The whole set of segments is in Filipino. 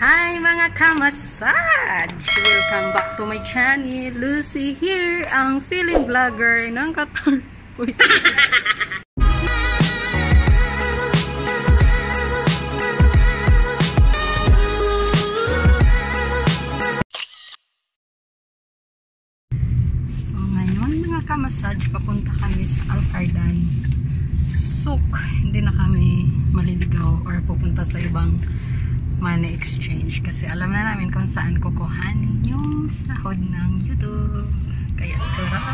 Hi mga kamasaj! Welcome back to my channel. Lucy here, ang feeling vlogger ng Qatar. So ngayon mga kamasaj, papunta kami sa Alfardan. Suk, hindi na kami maliligaw or pupunta sa ibang money exchange kasi alam na namin kung saan kukuhanin yung sahod ng YouTube. Kaya tara!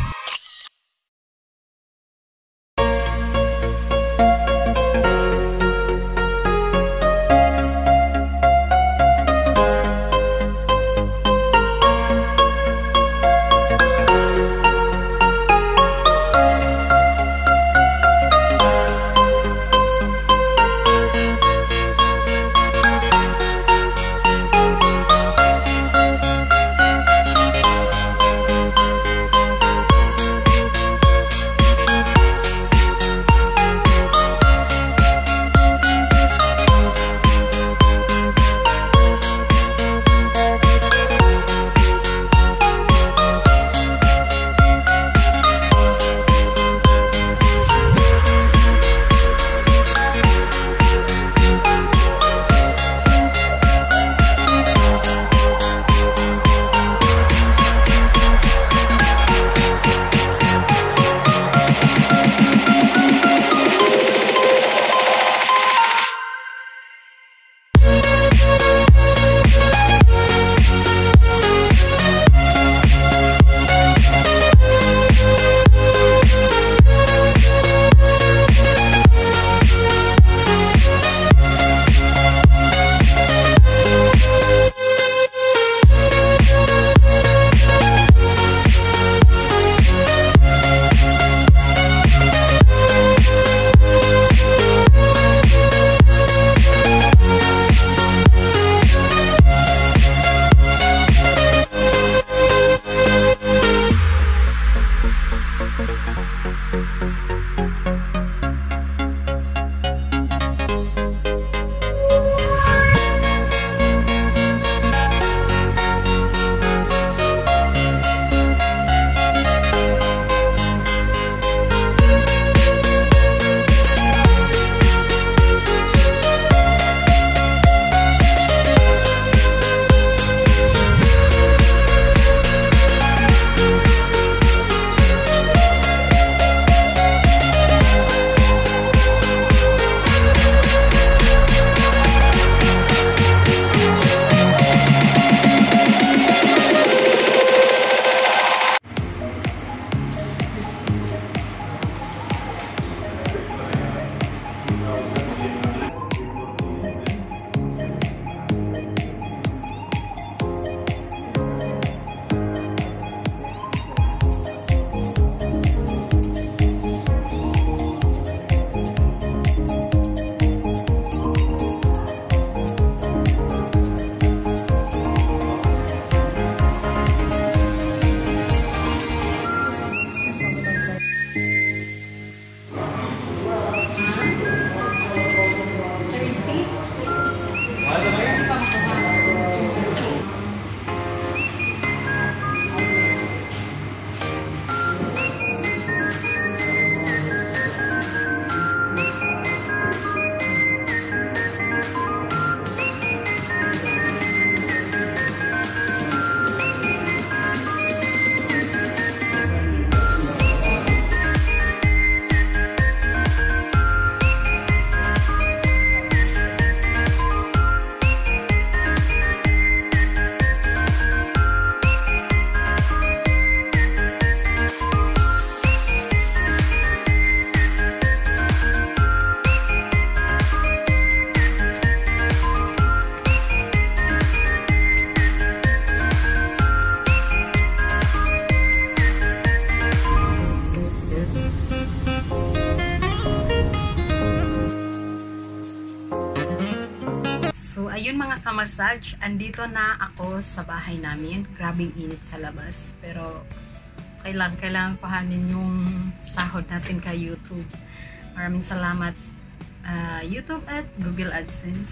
Ayun mga kamasaj, andito na ako sa bahay namin. Grabing init sa labas. Pero kailangan pahanin yung sahod natin kay YouTube. Maraming salamat YouTube at Google AdSense.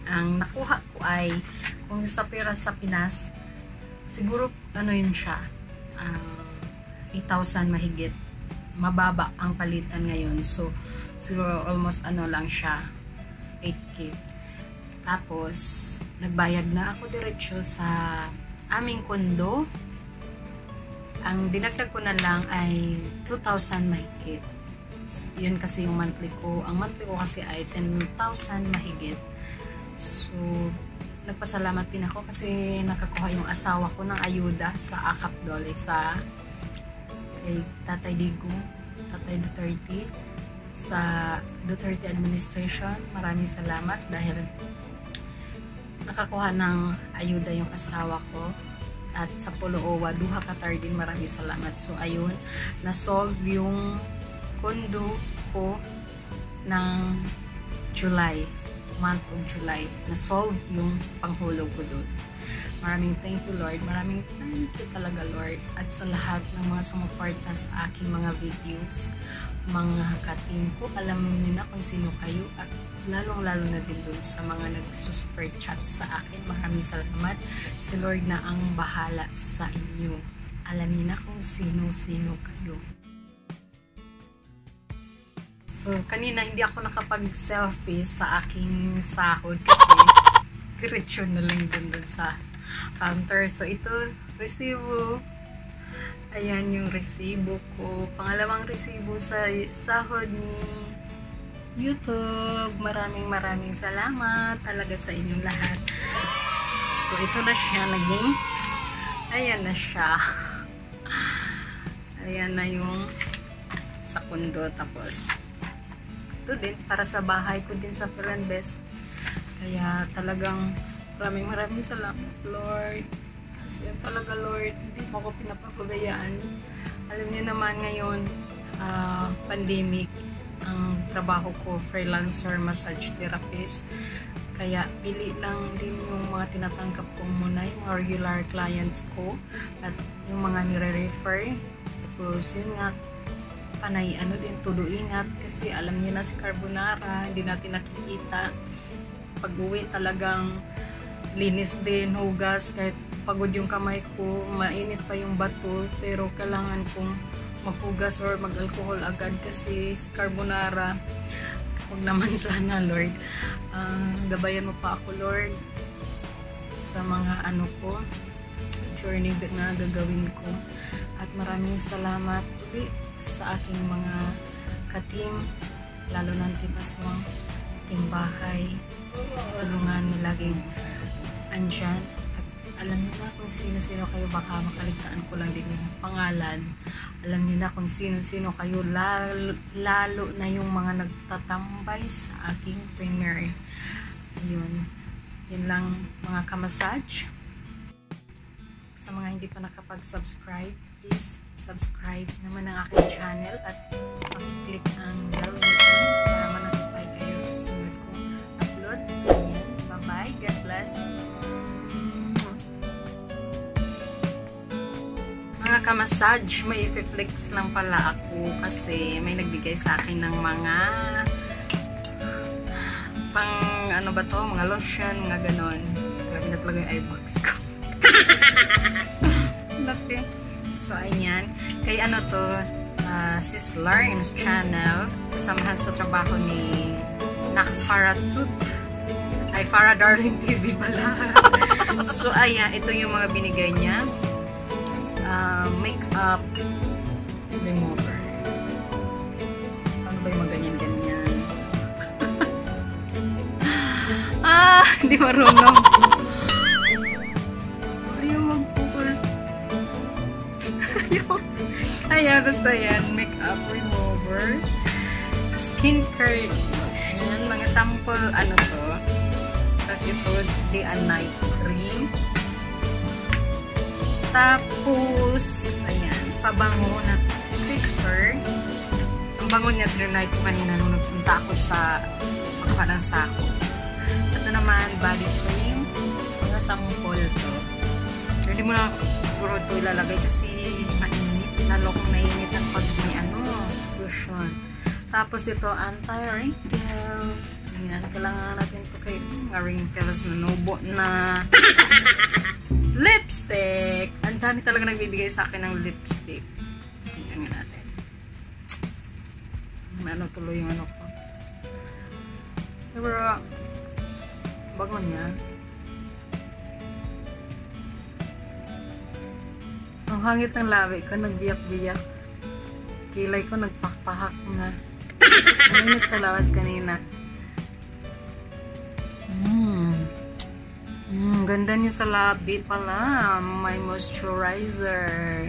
Ang nakuha ko ay, kung sa pera sa Pinas, siguro, ano yun siya, 8,000 mahigit. Mababa ang palitan ngayon. So, siguro almost ano lang siya, 8K. Tapos, nagbayad na ako diretso sa aming kondo. Ang dinagdag ko na lang ay 2,000 mahigit. Yun kasi yung monthly ko. Ang monthly ko kasi ay 10,000 mahigit. So, nagpasalamat din ako kasi nakakuha yung asawa ko ng ayuda sa akap dole sa kay Tatay Digo, Tatay Duterte, sa Duterte administration. Maraming salamat dahil nakakuha ng ayuda yung asawa ko. At sa Poloowa, duha ka din, maraming salamat. So ayun, na-solve yung kondo ko ng July, month of July. Na-solve yung panghulog ko doon. Maraming thank you, Lord. Maraming thank you talaga, Lord. At sa lahat ng mga sumuporta sa aking mga videos, mga ka-team ko, alam niyo na kung sino kayo. At lalong-lalo na din doon sa mga nagsusuper chat sa akin. Maraming salamat. Si Lord na ang bahala sa inyo. Alam niyo na kung sino-sino kayo. So, kanina hindi ako nakapag-selfie sa aking sahod kasi diretso na lang doon sa counter. So, ito, resibo. Ayan yung resibo ko. Pangalawang resibo sa sahod ni YouTube. Maraming salamat talaga sa inyong lahat. So, ito na siya naging. Ayan na siya. Ayan na yung sa kondo. Tapos, ito din, para sa bahay ko din sa Fernandez. Kaya talagang maraming salamat, Lord. Kasi talaga, Lord, hindi mo ako pinapapabayaan. Alam niyo naman ngayon, pandemic, ang trabaho ko, freelancer, massage therapist. Kaya pili lang din yung mga tinatanggap kong muna, yung mga regular clients ko at yung mga nire-refer. Tapos yun nga, panay din, todo ingat kasi alam niyo na si Carbonara, hindi natin nakikita. Pag-uwi talagang linis din, hugas, kahit pagod yung kamay ko, mainit pa yung bato, pero kailangan kong maghugas or mag-alcohol agad kasi si Carbonara. Huwag naman sana, Lord. Gabayan mo pa ako, Lord, sa mga ko, journey na gagawin ko. At maraming salamat ulit sa aking mga ka-team, lalo ng Team Aswang, Team Bahay. Tulungan na laging andyan. At alam niyo na kung sino-sino kayo, baka makaligtaan ko lang din yung pangalan. Alam niyo na kung sino-sino kayo, lalo na yung mga nagtatambay sa aking premiere. Ayun. Yun lang mga ka-massage. Sa mga hindi pa nakapag-subscribe, please subscribe naman ang aking channel at pakiclick ang bell button para ma-notify kayo sa sunod kong upload. Ayan. Bye-bye. God bless. Mga ka-massage, may i-flex lang pala ako kasi may nagbigay sa akin ng mga pang ano ba to, mga lotion, mga ganon. Grabe na talaga yung eyebags ko. Laki. So, ayan. Kay ano to, si Sharlyn's channel, kasamahan sa trabaho ni Farah Darling TV pala. So, ayan. Ito yung mga binigay niya. Makeup remover. Ano ba yung mga ganyan-ganyan? Hindi marunong. Ayaw mag-focus. Ayan, basta yan. Makeup remover. Skincare lotion. Mga sample, ano to. Tapos ito, day and night cream. Tapos, ayan, pabango na twister. Ang bango niya, trinay ko kanina nung nagpunta ako sa pagkuha ng sako. Ito naman, body cream. Mga sample to. Hindi mo na siguro ito ilalagay kasi mainit. Lalo kung mainit ang pag may lotion. Tapos ito, anti-wrinkles. Ayan, kailangan natin ito kay wrinkles na nubo na lipstick. Ang dami talaga nagbibigay sa akin ng lipstick. Tingnan natin. Ano tuloy yung ano ko. Pero, bago niya. Ang hangit ng labi ko, nagbiyak-biyak. Kilay ko, nagpakpahak na. Mainit sa lawas kanina. Ganda niya sa labi pala. My moisturizer.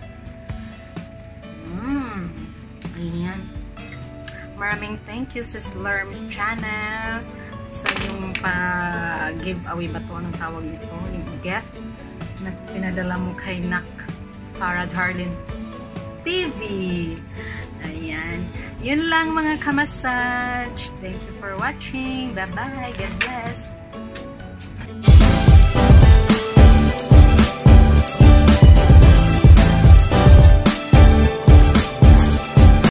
Ayan. Maraming thank you sa Slurm's channel sa yung pa-giveaway ba ito? Anong tawag nito? Yung gift na pinadala mo kay Nak Farad Harlin TV. Ayan. Yun lang mga kamasaj. Thank you for watching. Bye-bye. God bless.